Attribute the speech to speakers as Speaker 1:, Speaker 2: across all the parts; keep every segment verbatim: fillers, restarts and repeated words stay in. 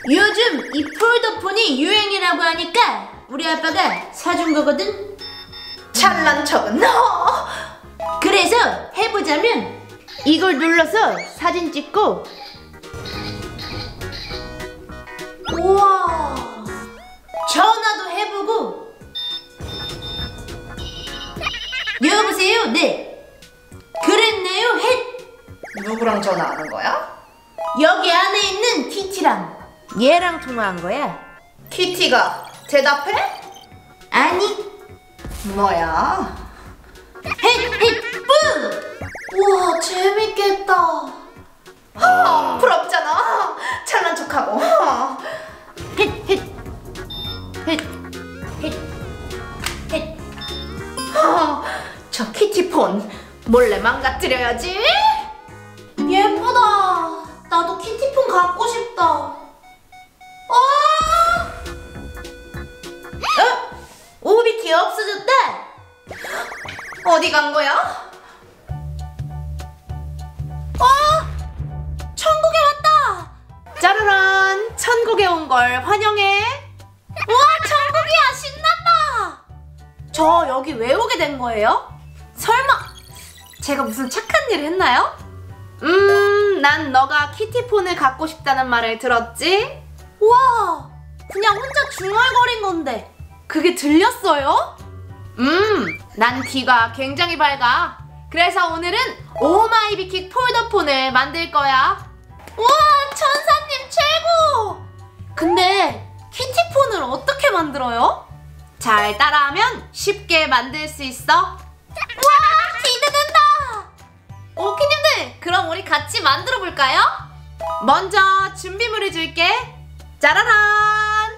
Speaker 1: 요즘 이 폴더폰이 유행이라고 하니까 우리 아빠가 사준 거거든.
Speaker 2: 잘난 척은 너.
Speaker 1: 그래서 해보자면 이걸 눌러서 사진 찍고, 우와, 전화도 해보고. 여보세요? 네. 그랬네요. 헷.
Speaker 2: 누구랑 전화하는 거야?
Speaker 1: 여기 안에 있는 키티랑 얘랑 통화한 거야.
Speaker 2: 키티가 대답해?
Speaker 1: 아니.
Speaker 2: 뭐야?
Speaker 1: 헷헷 뿌.
Speaker 2: 우와, 재밌겠다. 아, 부럽잖아. 잘난 척하고.
Speaker 1: 헷헷 헷 헷 헷.
Speaker 2: 아, 저 키티폰 몰래 망가뜨려야지.
Speaker 1: 예쁘다. 나도 키티폰 갖고 싶다. 어? 어? 오비키 없어졌다.
Speaker 2: 어디 간 거야?
Speaker 1: 어? 천국에 왔다. 짜르란, 천국에 온 걸 환영해. 우와, 천국이야. 신난다. 저 여기 왜 오게 된 거예요? 설마 제가 무슨 착한 일을 했나요? 음, 난 너가 키티폰을 갖고 싶다는 말을 들었지? 우와, 그냥 혼자 중얼거린 건데 그게 들렸어요? 음, 난 귀가 굉장히 밝아. 그래서 오늘은 오마이비킥 폴더폰을 만들 거야. 우와, 천사님 최고! 근데 키티폰을 어떻게 만들어요? 잘 따라하면 쉽게 만들 수 있어. 우와, 기대된다! 오키님들, 그럼 우리 같이 만들어 볼까요? 먼저 준비물을 줄게. 짜라란!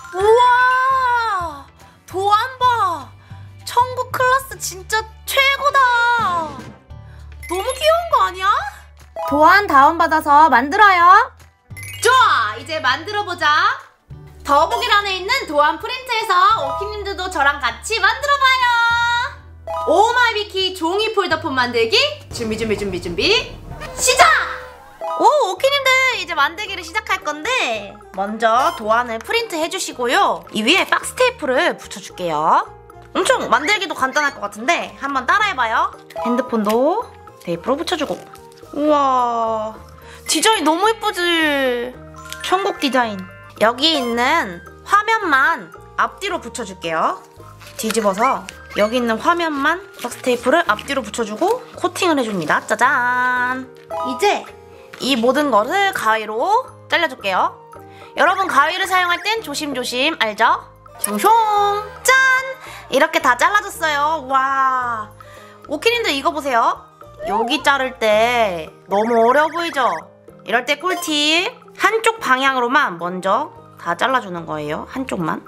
Speaker 1: 우와! 도안 봐! 천국 클래스 진짜 최고다! 너무 귀여운 거 아니야? 도안 다운받아서 만들어요. 좋아! 이제 만들어보자. 더보기란에 있는 도안 프린트에서 오키님들도 저랑 같이 만들어봐요. 오마이비키 종이 폴더폰 만들기 준비 준비 준비 준비 시작! 오, 오키님들 이제 만들기를 시작할 건데 먼저 도안을 프린트 해주시고요. 이 위에 박스 테이프를 붙여줄게요. 엄청 만들기도 간단할 것 같은데 한번 따라해봐요. 핸드폰도 테이프로 붙여주고. 우와, 디자인 너무 예쁘지? 천국 디자인. 여기 있는 화면만 앞뒤로 붙여줄게요. 뒤집어서 여기 있는 화면만 박스 테이프를 앞뒤로 붙여주고 코팅을 해줍니다. 짜잔! 이제 이 모든 것을 가위로 잘라줄게요. 여러분, 가위를 사용할 땐 조심조심, 알죠? 숑숑! 짠! 이렇게 다 잘라줬어요. 와, 오키님들 이거 보세요. 여기 자를 때 너무 어려워 보이죠? 이럴 때 꿀팁, 한쪽 방향으로만 먼저 다 잘라주는 거예요. 한쪽만.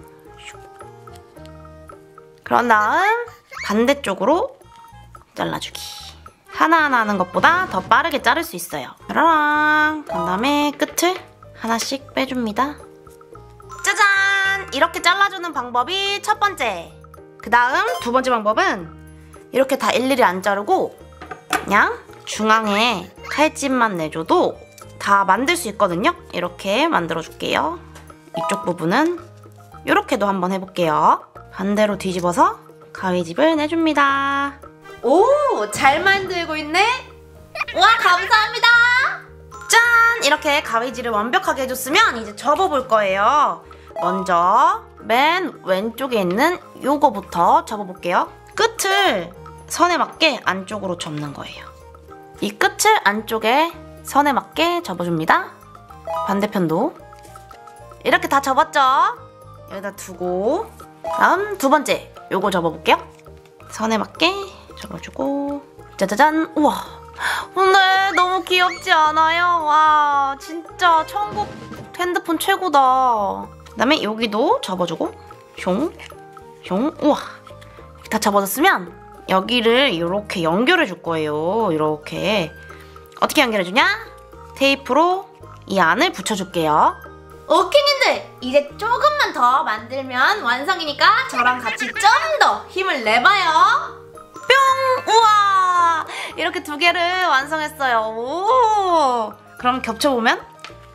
Speaker 1: 그런 다음 반대쪽으로 잘라주기. 하나하나 하는 것보다 더 빠르게 자를 수 있어요. 짜라랑. 그런 다음에 끝을 하나씩 빼줍니다. 짜잔! 이렇게 잘라주는 방법이 첫 번째. 그 다음 두 번째 방법은 이렇게 다 일일이 안 자르고 그냥 중앙에 칼집만 내줘도 다 만들 수 있거든요. 이렇게 만들어줄게요. 이쪽 부분은 이렇게도 한번 해볼게요. 반대로 뒤집어서 가위집을 내줍니다. 오, 잘 만들고 있네? 우와, 감사합니다. 짠! 이렇게 가위질을 완벽하게 해줬으면 이제 접어볼 거예요. 먼저 맨 왼쪽에 있는 요거부터 접어볼게요. 끝을 선에 맞게 안쪽으로 접는 거예요. 이 끝을 안쪽에 선에 맞게 접어줍니다. 반대편도 이렇게 다 접었죠? 여기다 두고 다음 두 번째 요거 접어볼게요. 선에 맞게 접어주고 짜자잔. 우와, 근데 너무 귀엽지 않아요? 와, 진짜 천국 핸드폰 최고다. 그 다음에 여기도 접어주고 숑, 숑. 우와, 다 접어졌으면 여기를 이렇게 연결해 줄 거예요. 이렇게. 어떻게 연결해주냐? 테이프로 이 안을 붙여줄게요. 오키님들, 이제 조금만 더 만들면 완성이니까 저랑 같이 좀 더 힘을 내봐요. 뿅! 우와! 이렇게 두 개를 완성했어요. 오! 그럼 겹쳐보면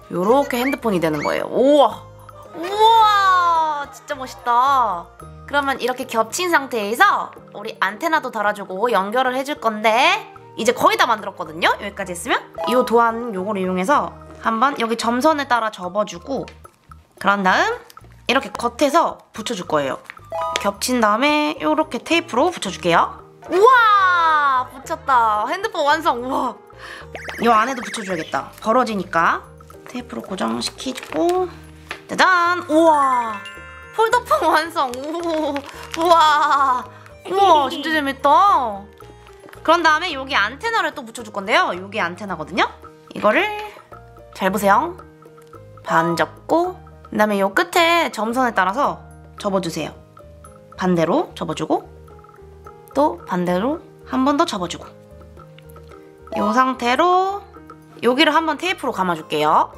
Speaker 1: 요렇게 핸드폰이 되는 거예요. 우와! 우와! 진짜 멋있다. 그러면 이렇게 겹친 상태에서 우리 안테나도 달아주고 연결을 해줄 건데 이제 거의 다 만들었거든요? 여기까지 했으면? 이 도안 요걸 이용해서 한번 여기 점선에 따라 접어주고 그런 다음 이렇게 겉에서 붙여줄 거예요. 겹친 다음에 요렇게 테이프로 붙여줄게요. 우와! 붙였다. 핸드폰 완성. 우와! 이 안에도 붙여줘야겠다. 벌어지니까 테이프로 고정시키고 짜잔! 우와! 폴더폰 완성! 우, 우와! 우와! 진짜 재밌다. 그런 다음에 여기 안테나를 또 붙여줄 건데요. 여기 안테나거든요. 이거를 잘 보세요. 반 접고 그 다음에 요 끝에 점선에 따라서 접어주세요. 반대로 접어주고 또 반대로 한 번 더 접어주고 이 상태로 여기를 한번 테이프로 감아줄게요.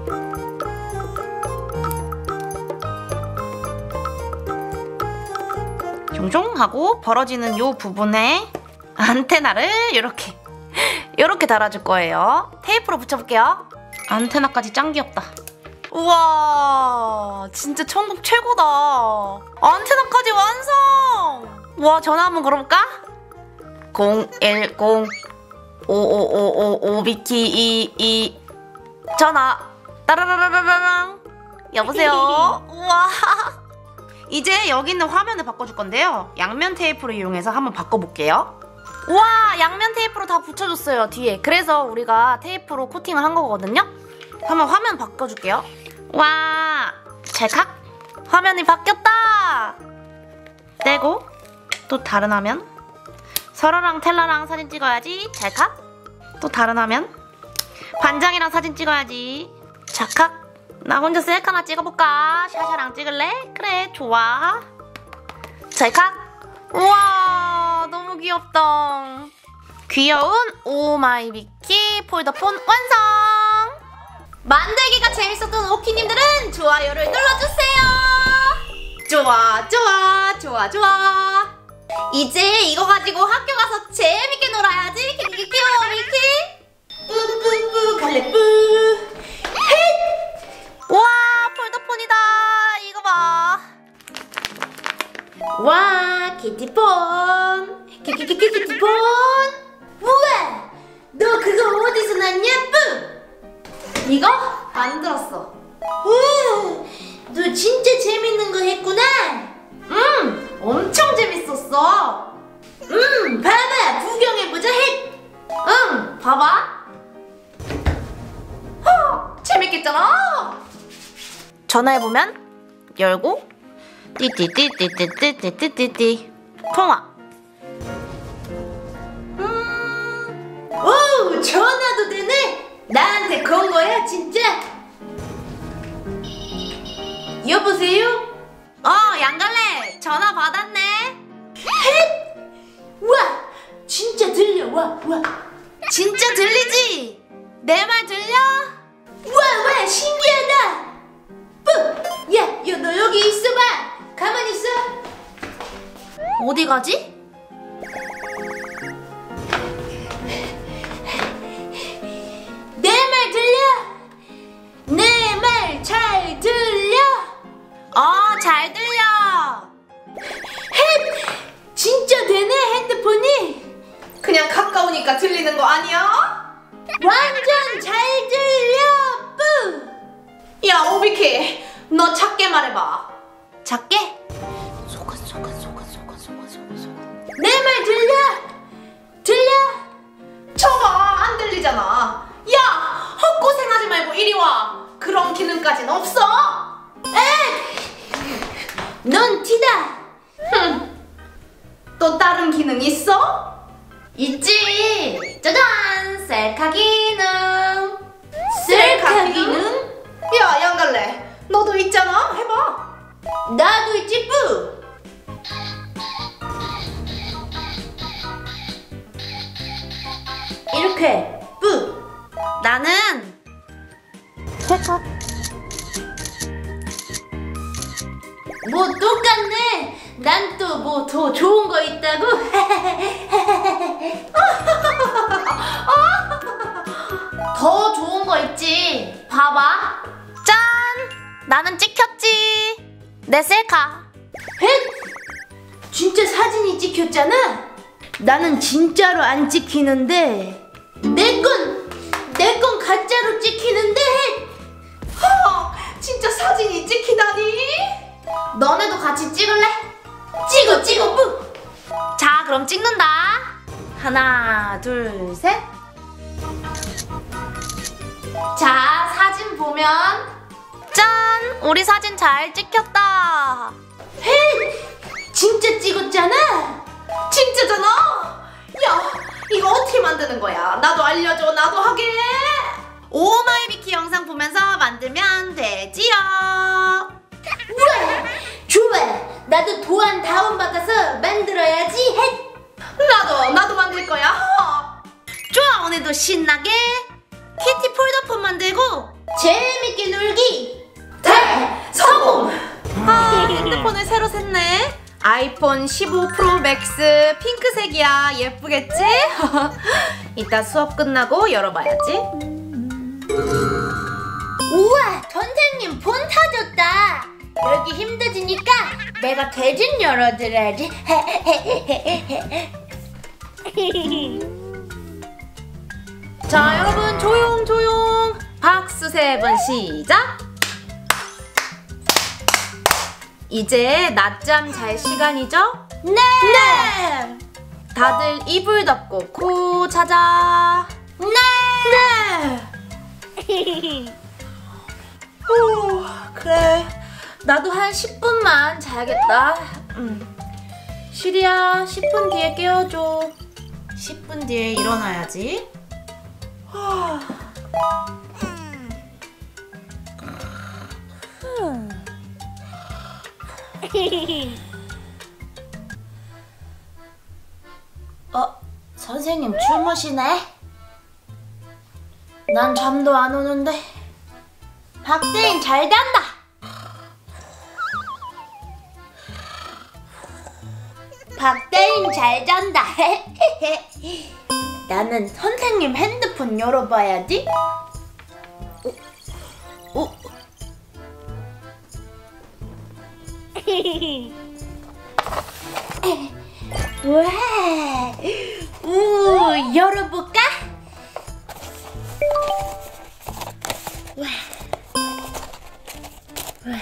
Speaker 1: 종종 하고 벌어지는 이 부분에 안테나를 이렇게 이렇게 달아줄 거예요. 테이프로 붙여볼게요. 안테나까지 짱 귀엽다. 우와 진짜 천국 최고다. 안테나까지 완성. 우와 전화 한번 걸어볼까? 공일공 오오오오오 비키 이이 전화 따라라라라랑 여보세요. 우와 이제 여기 있는 화면을 바꿔줄 건데요. 양면 테이프를 이용해서 한번 바꿔볼게요. 우와 양면 테이프로 다 붙여줬어요 뒤에. 그래서 우리가 테이프로 코팅을 한 거거든요. 한번 화면 바꿔줄게요. 와 찰칵 화면이 바뀌었다. 떼고 또 다른 화면 설아랑 텔라랑 사진 찍어야지. 찰칵 또 다른 화면 반장이랑 사진 찍어야지. 찰칵 나 혼자 셀카 하나 찍어볼까? 샤샤랑 찍을래? 그래 좋아. 찰칵 우와 너무 귀엽다. 귀여운 오마이비키 폴더폰 완성.
Speaker 2: 만들기가 재밌었던 오키님들은 좋아요를 눌러주세요. 좋아 좋아 좋아 좋아. 이제 이거 가지고 학교 가서 재밌게 놀아야지. 키키키 키오미키 뿌뿌뿌 갈래뿌.
Speaker 1: 와 폴더폰이다. 이거 봐.
Speaker 2: 와 키티폰 키키키 키티폰. 우와 너 그거 어디서 났냐 뿌. 이거 만들었어. 우, 너 진짜 재밌는 거 했구나. 음, 엄청 재밌었어. 음, 봐봐, 구경해보자 헷. 응, 봐봐. 허, 재밌겠잖아.
Speaker 1: 전화해보면 열고 띠띠띠띠띠띠띠띠띠 통화.
Speaker 2: 음, 오, 전화도 되네. 나한테 건 거야 진짜? 여보세요?
Speaker 1: 어 양갈래 전화 받았네.
Speaker 2: 헷! 와 진짜 들려. 와 와
Speaker 1: 진짜 들리지? 내 말 들려?
Speaker 2: 와 와 신기하다. 뿌! 야, 야, 너 여기 있어봐. 가만히 있어.
Speaker 1: 어디 가지?
Speaker 2: 내 말 들려? 내 말 잘 들려?
Speaker 1: 어, 잘 들려.
Speaker 2: 헷! 진짜 되네 핸드폰이. 그냥 가까우니까 들리는 거 아니야? 완전 잘 들려. 뿌! 야 오비키 너 작게 말해봐.
Speaker 1: 작게? 소근 소근 소근 소근 소근 소근 소근.
Speaker 2: 내 말 들려? 들려? 저봐 안 들리잖아. 야 헛고생하지 말고 이리 와. 그런 기능까진 없어. 에이 넌 티다. 흠. 또 다른 기능 있어? 있지. 짜잔 셀카 기능. 셀카 기능? 야 양갈래 너도 있잖아. 해봐. 나도 있지 뿌. 이렇게 뿌.
Speaker 1: 나는 셀카.
Speaker 2: 뭐 똑같네. 난 또 뭐 더 좋은 거 있다고. 더 좋은 거 있지. 봐 봐봐.
Speaker 1: 짠! 나는 찍혔지. 내 셀카.
Speaker 2: 헷! 진짜 사진이 찍혔잖아? 나는 진짜로 안 찍히는데 내 건, 내 건 가짜로 찍히는데
Speaker 1: 허! 진짜 사진이 찍히다니?
Speaker 2: 너네도 같이 찍을래? 찍어 찍어 뿌!
Speaker 1: 자, 그럼 찍는다. 하나, 둘, 셋.
Speaker 2: 자, 사진 보면
Speaker 1: 짠! 우리 사진 잘 찍혔다.
Speaker 2: 헷! 진짜 찍었잖아?
Speaker 1: 진짜잖아? 야, 이거 어떻게 만드는 거야? 나도 알려줘, 나도 하게. 오마이비키 영상 보면서 만들면 되지요.
Speaker 2: 우와! 좋아! 나도 도안 다운받아서 만들어야지. 헷!
Speaker 1: 나도, 나도 만들 거야. 좋아, 오늘도 신나게 키티 폴더폰 만들고
Speaker 2: 재밌게 놀기
Speaker 1: 대성공! 아, 핸드폰을 새로 샀네. 아이폰 십오 프로 맥스 핑크색이야. 예쁘겠지? 이따 수업 끝나고 열어봐야지.
Speaker 2: 우와! 선생님 폰 타줬다. 열기 힘들으니까 내가 대신 열어드려야지.
Speaker 1: 자, 여러분 조용 조용. 박수 세 번 시작. 이제 낮잠 잘 시간이죠?
Speaker 2: 네!
Speaker 1: 네! 다들 이불 덮고 코 자자.
Speaker 2: 네!
Speaker 1: 네! 오, 그래. 나도 한 십 분만 자야겠다. 음. 시리야, 십 분 뒤에 깨워줘. 십 분 뒤에 일어나야지.
Speaker 2: 어? 선생님 주무시네? 난 잠도 안 오는데. 박대인 잘 잔다. 박대인 잘 잔다. 나는 선생님 핸드폰 열어봐야지. 어? 어? 와, 우, 열어볼까? 와, 와.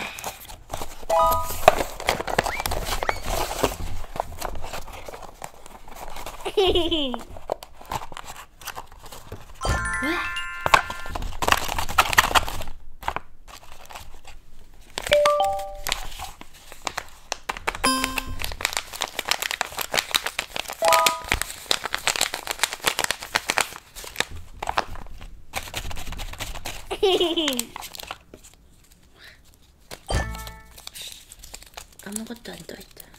Speaker 2: 아무것도 안 떠있잖아.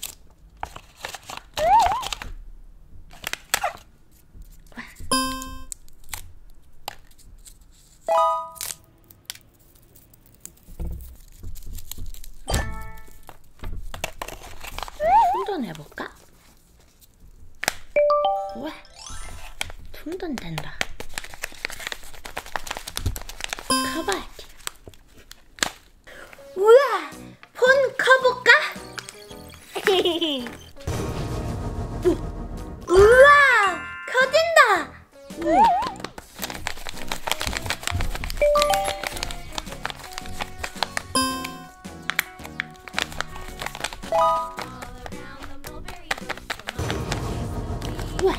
Speaker 2: 충전해볼까? 우와, 충전된다. 커봐야지. 우와, 폰 커볼까? 우와, 커진다. 우. 우와.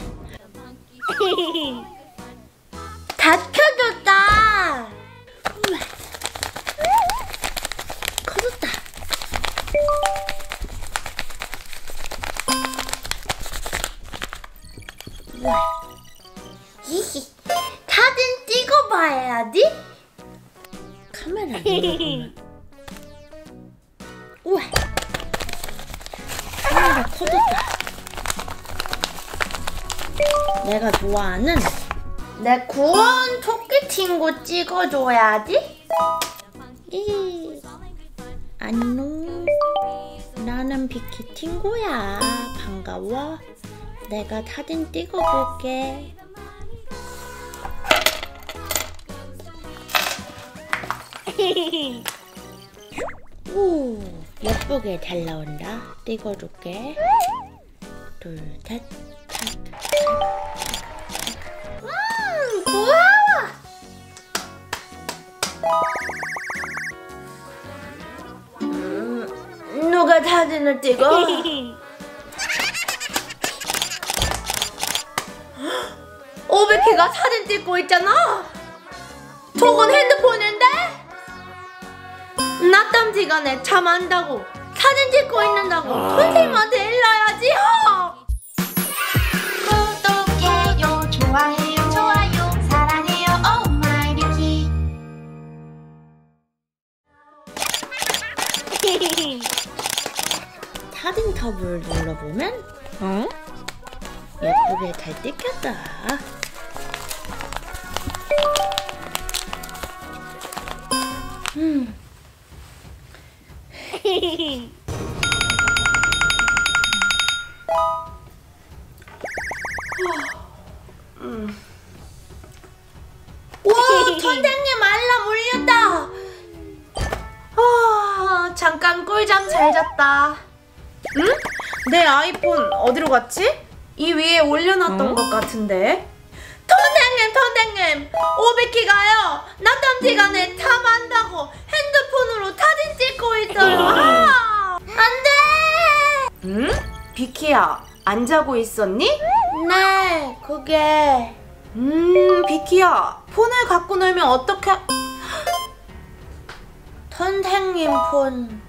Speaker 2: 다 켜졌다. 우와. 커졌다. 우와. 히히. 사진 찍어봐야지. 카메라 들어보면. 우와. 카메라 커졌다. 내가 좋아하는 내 구원 토끼 친구 찍어줘야지. 이 안녕. 나는 비키 친구야. 반가워. 내가 사진 찍어볼게.
Speaker 1: 오, 예쁘게 잘 나온다. 찍어줄게. 둘, 셋, 셋.
Speaker 2: 음, 우와! 음, 누가 사진을 찍어? 오백희가 사진 찍고 있잖아. 저건 핸드폰인데? 낮잠시간에 잠 안다고 사진 찍고 있는다고 선생님한테 일러야지.
Speaker 3: 구독해요, 좋아해요, 좋아요, 사랑해요, 오마이뷰티.
Speaker 1: 사진 탑을 눌러보면 어? 예쁘게 잘 찍혔다. 음.
Speaker 2: 음. 와, 선생님 알람 울렸다. 아, 잠깐 꿀잠 잘 잤다. 응? 내 아이폰 어디로 갔지? 이 위에 올려놨던
Speaker 1: 어?
Speaker 2: 것 같은데. 선생님, 선생님, 오백희가요 낮잠 시간에 잠안다고 핸드폰으로 사진 찍고 있어요. 아, 안돼. 응? 비키야, 안 자고 있었니? 네, 그게. 음, 비키야, 폰을 갖고 놀면 어떡해? 선생님 폰.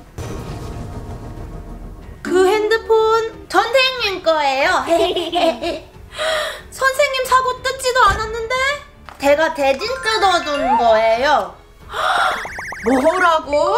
Speaker 2: 그 핸드폰 선생님 거예요. 선생님 사고 뜯지도 않았는데? 제가 대신 뜯어둔 거예요. 뭐라고?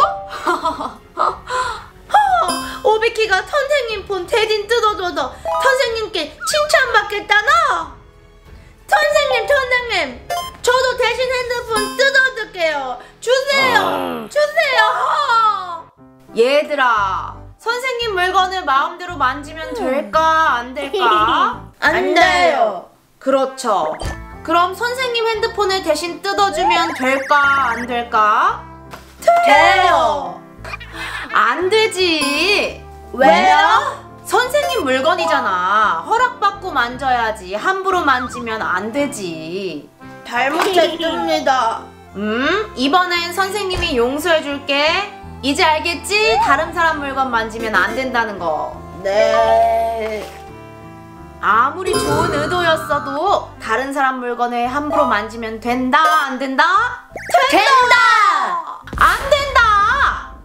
Speaker 2: 오백희가 선생님 폰 대신 뜯어줘서 선생님께 칭찬받겠다나? 선생님, 선생님, 저도 대신 핸드폰 뜯어줄게요. 주세요, 주세요. 얘들아, 선생님 물건을 마음대로 만지면 될까, 안 될까? 안 돼요. 그렇죠. 그럼 선생님 핸드폰을 대신 뜯어주면 될까, 안 될까? 돼요. 안 되지. 왜요? 선생님 물건이잖아. 허락받고 만져야지. 함부로 만지면 안 되지. 잘못했습니다. 음, 이번엔 선생님이 용서해줄게. 이제 알겠지? 다른 사람 물건 만지면 안 된다는 거. 네. 아무리 좋은 의도였어도 다른 사람 물건을 함부로 만지면 된다, 안 된다? 된다! 안 된다!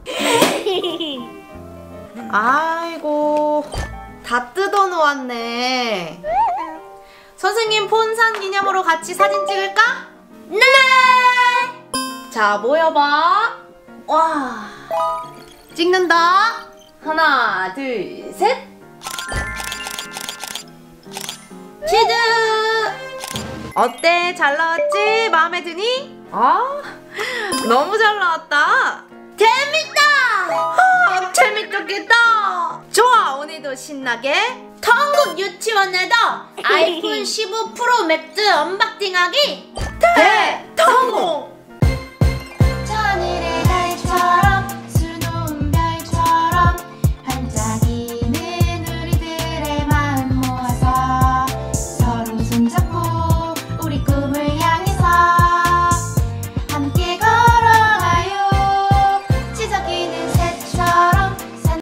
Speaker 2: 아이고, 다 뜯어놓았네. 선생님 폰 산 기념으로 같이 사진 찍을까? 네! 자, 모여봐. 와, 찍는다. 하나, 둘, 셋. 치즈. 어때? 잘 나왔지? 마음에 드니? 아, 너무 잘 나왔다. 재밌다. 아, 재밌겠다. 좋아, 오늘도 신나게 한국 유치원에도 아이폰 십오 프로 맥스 언박싱하기 대성공.